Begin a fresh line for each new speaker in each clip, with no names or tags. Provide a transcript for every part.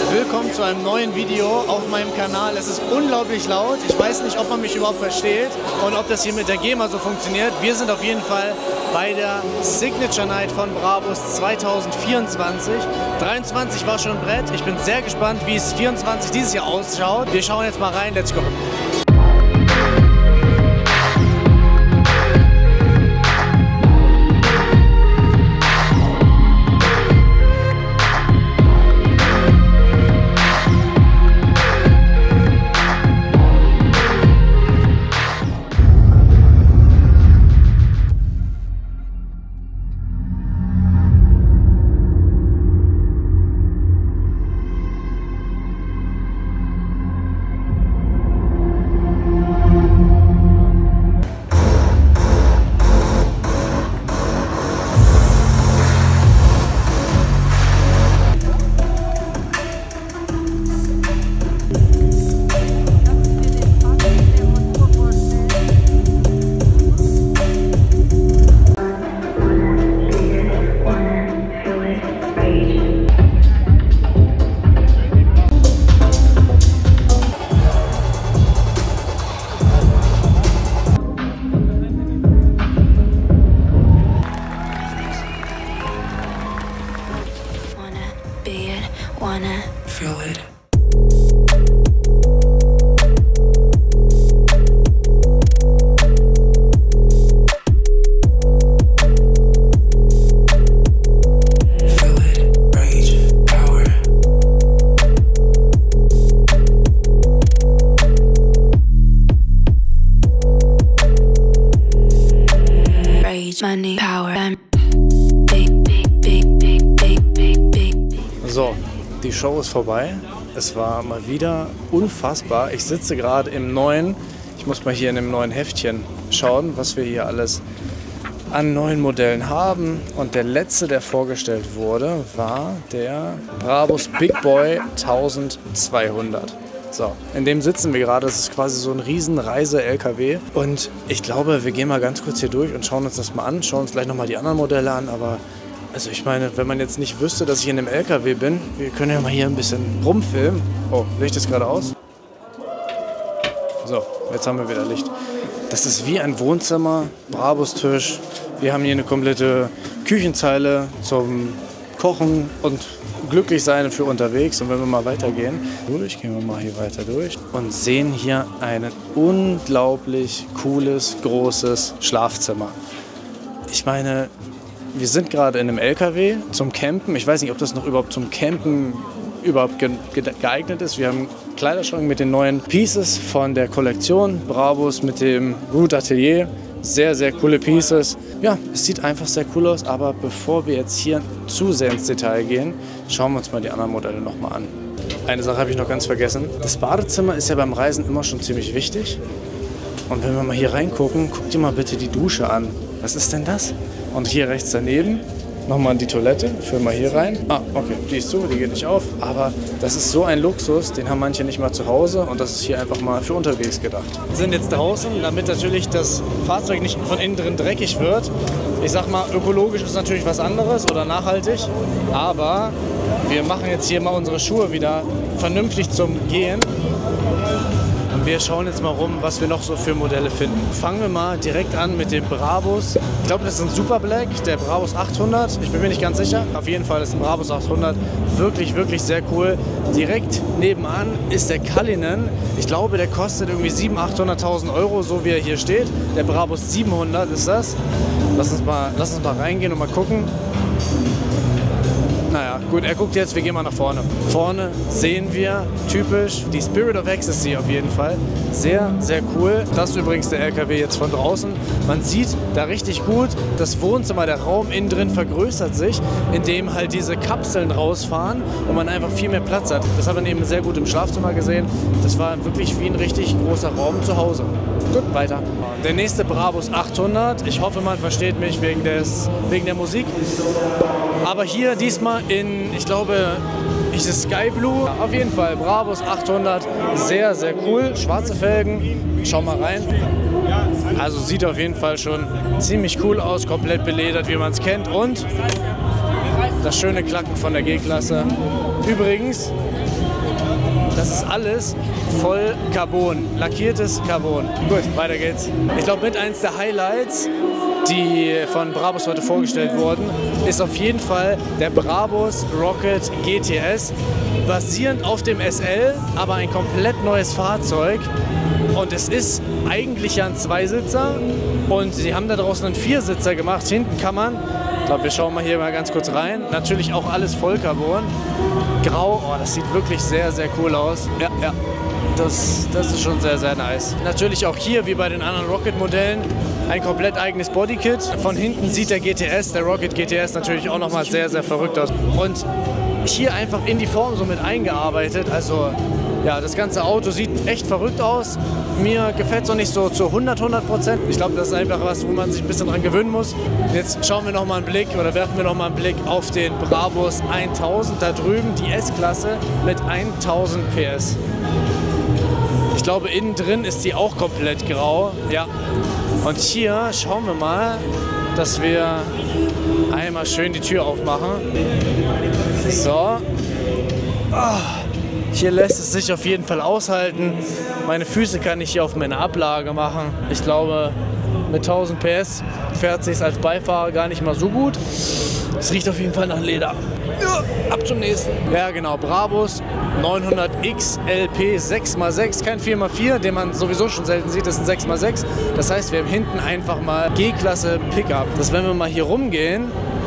Willkommen zu einem neuen Video auf meinem Kanal. Es ist unglaublich laut. Ich weiß nicht, ob man mich überhaupt versteht und ob das hier mit der GEMA so funktioniert. Wir sind auf jeden Fall bei der Signature Night von Brabus 2024. 23 war schon ein Brett. Ich bin sehr gespannt, wie es 24 dieses Jahr ausschaut. Wir schauen jetzt mal rein. Let's go!
Wanna feel it. Feel it, rage, power. Rage, money, power.
So, die Show ist vorbei. Es war mal wieder unfassbar. Ich sitze gerade im neuen, ich muss mal hier in dem neuen Heftchen schauen, was wir hier alles an neuen Modellen haben. Und der letzte, der vorgestellt wurde, war der Brabus Big Boy 1200. So, in dem sitzen wir gerade. Das ist quasi so ein riesen Reise-LKW. Und ich glaube, wir gehen mal ganz kurz hier durch und schauen uns das mal an. Schauen uns gleich nochmal die anderen Modelle an, aber also ich meine, wenn man jetzt nicht wüsste, dass ich in einem LKW bin, wir können ja mal hier ein bisschen rumfilmen. Oh, Licht ist gerade aus. So, jetzt haben wir wieder Licht. Das ist wie ein Wohnzimmer, Brabus-Tisch. Wir haben hier eine komplette Küchenzeile zum Kochen und glücklich sein für unterwegs. Und wenn wir mal weitergehen, gehen wir mal hier weiter durch und sehen hier ein unglaublich cooles, großes Schlafzimmer. Ich meine, wir sind gerade in einem LKW zum Campen. Ich weiß nicht, ob das noch überhaupt zum Campen geeignet ist. Wir haben Kleiderschrank mit den neuen Pieces von der Kollektion Brabus mit dem Root Atelier. Sehr, sehr coole Pieces. Ja, es sieht einfach sehr cool aus. Aber bevor wir jetzt hier zu sehr ins Detail gehen, schauen wir uns mal die anderen Modelle nochmal an. Eine Sache habe ich noch ganz vergessen. Das Badezimmer ist ja beim Reisen immer schon ziemlich wichtig. Und wenn wir mal hier reingucken, guck dir mal bitte die Dusche an. Was ist denn das? Und hier rechts daneben nochmal die Toilette. Führen wir hier rein. Ah, okay, die ist zu, die geht nicht auf. Aber das ist so ein Luxus, den haben manche nicht mal zu Hause. Und das ist hier einfach mal für unterwegs gedacht. Wir sind jetzt draußen, damit natürlich das Fahrzeug nicht von innen drin dreckig wird. Ich sag mal, ökologisch ist natürlich was anderes oder nachhaltig. Aber wir machen jetzt hier mal unsere Schuhe wieder vernünftig zum Gehen. Und wir schauen jetzt mal rum, was wir noch so für Modelle finden. Fangen wir mal direkt an mit dem Brabus. Ich glaube, das ist ein Super Black, der Brabus 800. Ich bin mir nicht ganz sicher. Auf jeden Fall ist ein Brabus 800 wirklich, wirklich sehr cool. Direkt nebenan ist der Cullinan. Ich glaube, der kostet irgendwie 700.000, 800.000 Euro, so wie er hier steht. Der Brabus 700 ist das. Lass uns mal reingehen und mal gucken. Naja, gut, er guckt jetzt, wir gehen mal nach vorne. Vorne sehen wir typisch die Spirit of Ecstasy auf jeden Fall. Sehr, sehr cool. Das ist übrigens der LKW jetzt von draußen. Man sieht da richtig gut, das Wohnzimmer, der Raum innen drin vergrößert sich, indem halt diese Kapseln rausfahren und man einfach viel mehr Platz hat. Das hat man eben sehr gut im Schlafzimmer gesehen. Das war wirklich wie ein richtig großer Raum zu Hause. Gut, weiter. Der nächste Brabus 800. Ich hoffe, man versteht mich wegen der Musik. Aber hier diesmal in, ich glaube, ist es Sky Blue. Auf jeden Fall Brabus 800. Sehr, sehr cool. Schwarze Felgen. Schau mal rein. Also sieht auf jeden Fall schon ziemlich cool aus. Komplett beledert, wie man es kennt. Und das schöne Klacken von der G-Klasse. Übrigens, Das ist alles voll Carbon, lackiertes Carbon. Gut, weiter geht's. Ich glaube, mit eins der Highlights, die von Brabus heute vorgestellt wurden, ist auf jeden Fall der Brabus Rocket GTS, basierend auf dem SL, aber ein komplett neues Fahrzeug. Und es ist eigentlich ja ein Zweisitzer und sie haben da draußen einen Viersitzer gemacht. Hinten kann man, ich glaube, wir schauen mal hier mal ganz kurz rein, natürlich auch alles Vollcarbon. Grau, oh, das sieht wirklich sehr, sehr cool aus. Ja, ja, das ist schon sehr, sehr nice. Natürlich auch hier, wie bei den anderen Rocket-Modellen, ein komplett eigenes Bodykit. Von hinten sieht der GTS, der Rocket GTS, natürlich auch nochmal sehr, sehr verrückt aus. Und hier einfach in die Form so mit eingearbeitet, also ja, das ganze Auto sieht echt verrückt aus. Mir gefällt es noch nicht so zu 100%. Ich glaube, das ist einfach was, wo man sich ein bisschen dran gewöhnen muss. Jetzt schauen wir noch mal einen Blick oder werfen wir noch mal einen Blick auf den Brabus 1000 da drüben, die S-Klasse mit 1000 PS. Ich glaube, innen drin ist die auch komplett grau. Ja. Und hier schauen wir mal, dass wir einmal schön die Tür aufmachen. So. Oh. Hier lässt es sich auf jeden Fall aushalten. Meine Füße kann ich hier auf meine Ablage machen. Ich glaube, mit 1000 PS fährt sich als Beifahrer gar nicht mal so gut. Es riecht auf jeden Fall nach Leder. Ja, ab zum nächsten. Ja genau, Brabus 900 XLP 6x6, kein 4x4, den man sowieso schon selten sieht, das ist ein 6x6. Das heißt, wir haben hinten einfach mal G-Klasse Pickup. Dass wenn wir mal hier rumgehen,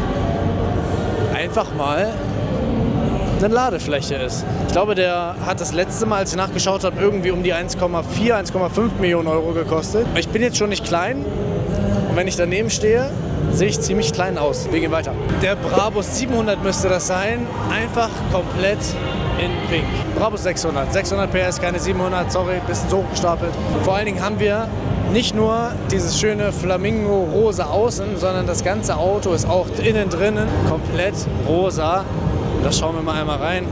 einfach mal eine Ladefläche ist. Ich glaube, der hat das letzte Mal, als ich nachgeschaut habe, irgendwie um die 1,4, 1,5 Millionen Euro gekostet. Ich bin jetzt schon nicht klein und wenn ich daneben stehe, sehe ich ziemlich klein aus. Wir gehen weiter. Der Brabus 700 müsste das sein, einfach komplett in Pink. Brabus 600, 600 PS, keine 700, sorry, bisschen so hochgestapelt. Vor allen Dingen haben wir nicht nur dieses schöne Flamingo-rosa außen, sondern das ganze Auto ist auch innen drinnen komplett rosa. Da schauen wir mal einmal rein.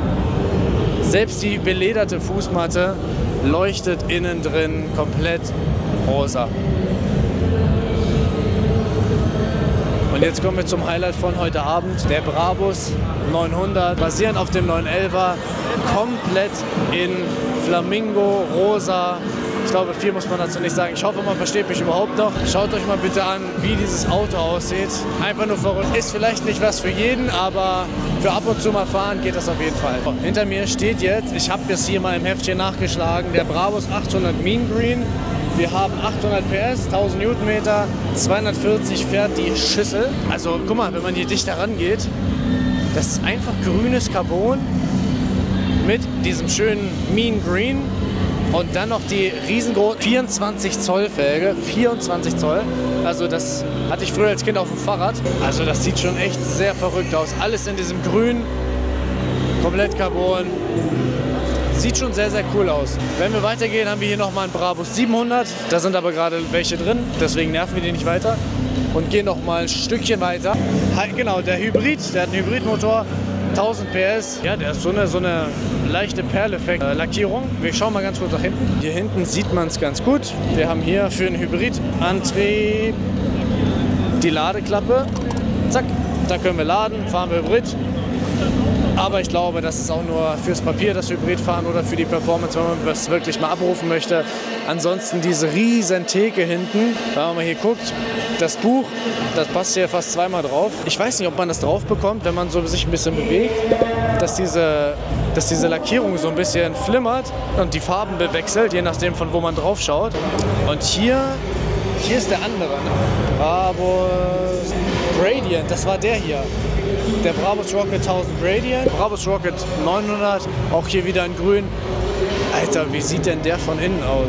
Selbst die belederte Fußmatte leuchtet innen drin komplett rosa. Und jetzt kommen wir zum Highlight von heute Abend. Der Brabus 900, basierend auf dem 911er, komplett in Flamingo rosa. Ich glaube, viel muss man dazu nicht sagen. Ich hoffe, man versteht mich überhaupt noch. Schaut euch mal bitte an, wie dieses Auto aussieht. Einfach nur verrückt. Ist vielleicht nicht was für jeden, aber für ab und zu mal fahren geht das auf jeden Fall. Hinter mir steht jetzt, ich habe jetzt hier mal im Heftchen nachgeschlagen, der Brabus 800 Mean Green. Wir haben 800 PS, 1000 Newtonmeter, 240 fährt die Schüssel. Also guck mal, wenn man hier dichter rangeht, das ist einfach grünes Carbon mit diesem schönen Mean Green. Und dann noch die riesengroße 24 Zoll Felge, 24 Zoll. Also das hatte ich früher als Kind auf dem Fahrrad. Also das sieht schon echt sehr verrückt aus. Alles in diesem Grün, komplett Carbon. Sieht schon sehr, sehr cool aus. Wenn wir weitergehen, haben wir hier nochmal einen Brabus 700. Da sind aber gerade welche drin, deswegen nerven wir die nicht weiter. Und gehen noch mal ein Stückchen weiter. Genau, der Hybrid, der hat einen Hybridmotor. 1000 PS, ja, der ist so eine leichte Perleffekt-Lackierung. Wir schauen mal ganz kurz nach hinten. Hier hinten sieht man es ganz gut. Wir haben hier für einen Hybridantrieb die Ladeklappe. Zack, da können wir laden, fahren wir Hybrid. Aber ich glaube, das ist auch nur fürs Papier, das Hybridfahren oder für die Performance, wenn man das wirklich mal abrufen möchte. Ansonsten diese riesen Theke hinten, wenn man mal hier guckt, das Buch, das passt hier fast zweimal drauf. Ich weiß nicht, ob man das drauf bekommt, wenn man so sich ein bisschen bewegt, dass diese Lackierung so ein bisschen flimmert und die Farben bewechselt, je nachdem von wo man drauf schaut. Und hier ist der andere, ne? Brabus Radiant, das war der hier. Der Brabus Rocket 1000 Radiant, Brabus Rocket 900, auch hier wieder in grün. Alter, wie sieht denn der von innen aus?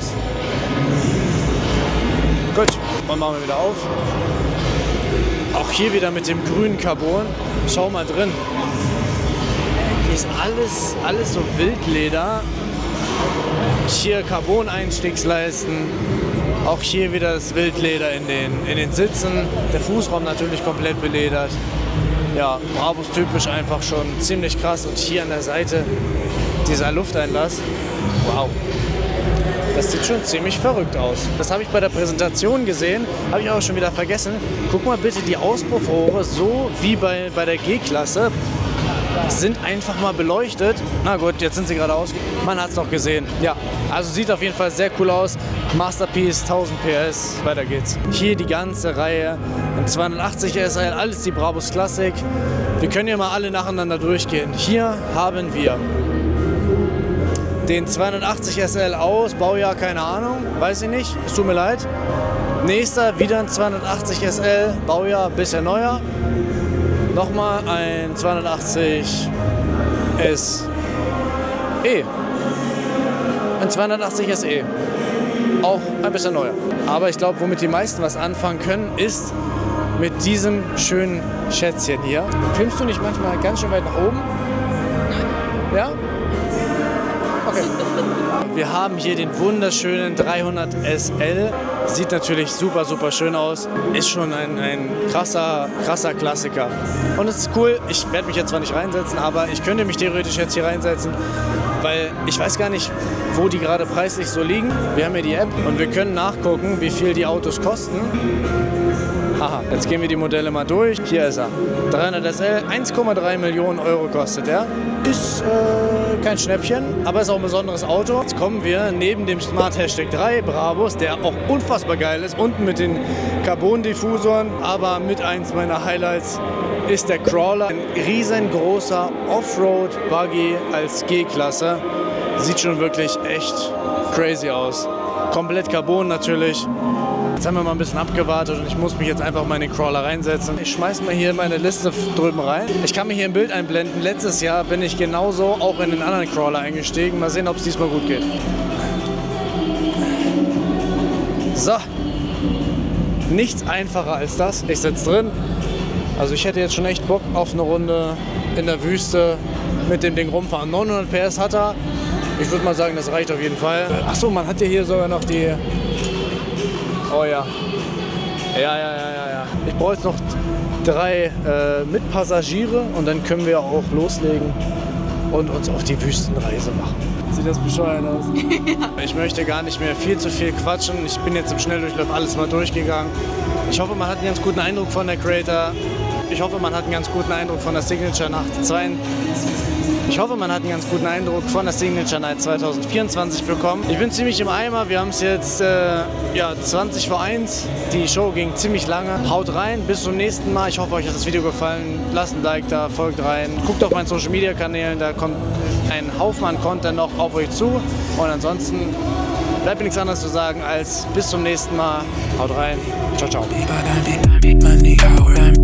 Gut, dann machen wir wieder auf. Auch hier wieder mit dem grünen Carbon. Schau mal drin. Hier ist alles so Wildleder. Hier Carbon-Einstiegsleisten. Auch hier wieder das Wildleder in den Sitzen. Der Fußraum natürlich komplett beledert. Ja, Brabus typisch einfach schon ziemlich krass. Und hier an der Seite dieser Lufteinlass. Wow. Das sieht schon ziemlich verrückt aus. Das habe ich bei der Präsentation gesehen, habe ich auch schon wieder vergessen. Guck mal bitte die Auspuffrohre, so wie bei der G-Klasse. sind einfach mal beleuchtet. Na gut, jetzt sind sie gerade aus. Man hat es noch gesehen. Ja, also sieht auf jeden Fall sehr cool aus. Masterpiece, 1000 PS, weiter geht's. Hier die ganze Reihe. Im 280 SL, alles die Brabus Classic. Wir können ja mal alle nacheinander durchgehen. Hier haben wir den 280 SL aus, Baujahr keine Ahnung, weiß ich nicht, es tut mir leid. Nächster wieder ein 280 SL, Baujahr bisschen neuer. Nochmal ein 280 SE. Ein 280 SE. Auch ein bisschen neuer. Aber ich glaube, womit die meisten was anfangen können, ist mit diesem schönen Schätzchen hier. Filmst du nicht manchmal ganz schön weit nach oben? Ja? Okay. Wir haben hier den wunderschönen 300 SL. Sieht natürlich super, super schön aus. Ist schon ein krasser Klassiker. Und es ist cool, ich werde mich jetzt zwar nicht reinsetzen, aber ich könnte mich theoretisch jetzt hier reinsetzen, weil ich weiß gar nicht, wo die gerade preislich so liegen. Wir haben hier die App und wir können nachgucken, wie viel die Autos kosten. Haha, jetzt gehen wir die Modelle mal durch. Hier ist er. 300 SL, 1,3 Millionen Euro kostet er. Ist kein Schnäppchen, aber ist auch ein besonderes Auto. Jetzt kommen wir neben dem Smart Hashtag 3 Brabus, der auch unfassbar geil ist. Unten mit den Carbon-Diffusoren, aber mit eins meiner Highlights ist der Crawler. Ein riesengroßer Offroad-Buggy als G-Klasse. Sieht schon wirklich echt crazy aus. Komplett Carbon natürlich. Jetzt haben wir mal ein bisschen abgewartet und ich muss mich jetzt einfach mal in den Crawler reinsetzen. Ich schmeiß mal hier meine Liste drüben rein. Ich kann mir hier ein Bild einblenden. Letztes Jahr bin ich genauso auch in den anderen Crawler eingestiegen. Mal sehen, ob es diesmal gut geht. So. Nichts einfacher als das. Ich sitze drin. Also ich hätte jetzt schon echt Bock auf eine Runde in der Wüste mit dem Ding rumfahren. 900 PS hat er. Ich würde mal sagen, das reicht auf jeden Fall. Achso, man hat ja hier sogar noch die... Oh ja. Ja. Ich brauche jetzt noch 3 Mitpassagiere und dann können wir auch loslegen und uns auf die Wüstenreise machen. Sieht das bescheuert aus? Ja. Ich möchte gar nicht mehr viel zu viel quatschen. Ich bin jetzt im Schnelldurchlauf alles mal durchgegangen. Ich hoffe, man hat einen ganz guten Eindruck von der Creator. Ich hoffe, man hat einen ganz guten Eindruck von der Signature Nacht 2. Ich hoffe, man hat einen ganz guten Eindruck von der Signature Night 2024 bekommen. Ich bin ziemlich im Eimer. Wir haben es jetzt 20 vor 1. Die Show ging ziemlich lange. Haut rein. Bis zum nächsten Mal. Ich hoffe, euch hat das Video gefallen. Lasst ein Like da, folgt rein. Guckt auf meinen Social Media Kanälen. Da kommt ein Haufen an Content noch auf euch zu. Und ansonsten bleibt mir nichts anderes zu sagen als bis zum nächsten Mal. Haut rein. Ciao, ciao.